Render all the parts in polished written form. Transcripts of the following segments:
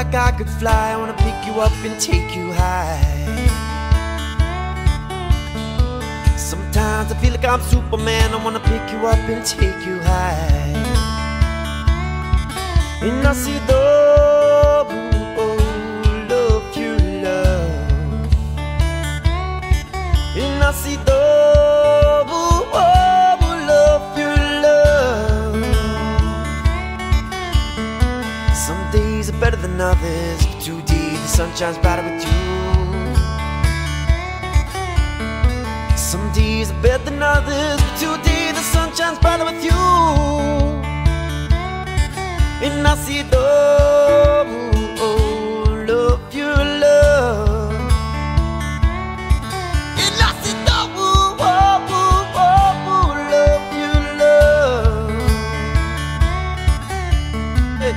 like I could fly. I wanna pick you up and take you high. Sometimes I feel like I'm Superman. I wanna pick you up and take you high. And I see the love you love. And I see the love you love. Some days are better than others. 2D, the sun shines brighter with you. Some days are better than others, but 2D, the sun shines brighter with you. And I see the love you love. And I see the love you love. Hey.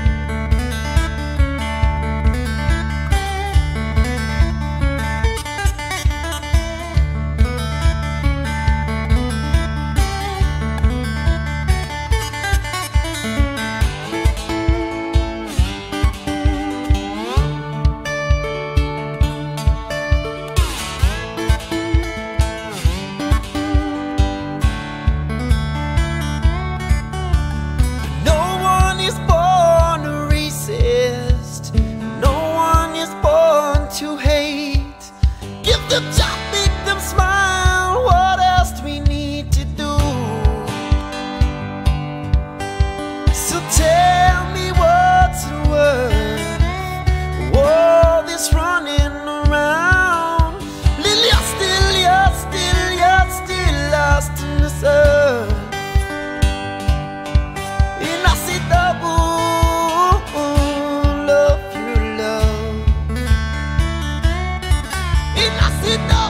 To hate, give them joy, make them smile. What else do we need to do? So tell me what's worth all this running around. Lily, you're still lost in this earth. And I see the love you love. I see the